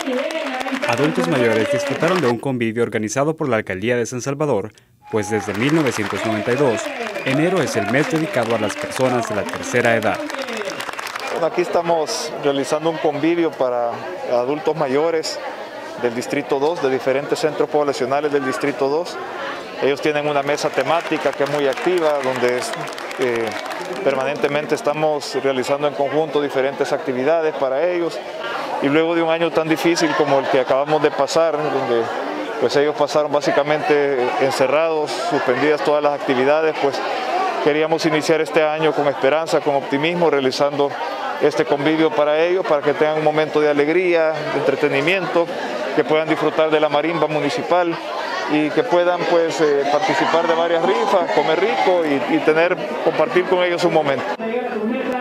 Adultos mayores disfrutaron de un convivio organizado por la Alcaldía de San Salvador, pues desde 1992, enero es el mes dedicado a las personas de la tercera edad. Bueno, aquí estamos realizando un convivio para adultos mayores del Distrito 2, de diferentes centros poblacionales del Distrito 2. Ellos tienen una mesa temática que es muy activa, donde permanentemente estamos realizando en conjunto diferentes actividades para ellos. Y luego de un año tan difícil como el que acabamos de pasar, donde pues ellos pasaron básicamente encerrados, suspendidas todas las actividades, pues queríamos iniciar este año con esperanza, con optimismo, realizando este convivio para ellos, para que tengan un momento de alegría, de entretenimiento, que puedan disfrutar de la marimba municipal y que puedan pues participar de varias rifas, comer rico y compartir con ellos un momento.